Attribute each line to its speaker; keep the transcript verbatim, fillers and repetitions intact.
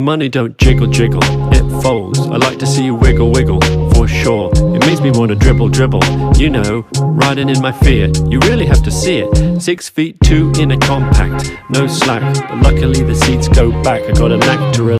Speaker 1: Money don't jiggle jiggle, it folds. I like to see you wiggle wiggle, for sure. It makes me wanna dribble dribble, you know, riding in my Fiat. You really have to see it. Six feet two in a compact, no slack, but luckily the seats go back. I got a knack to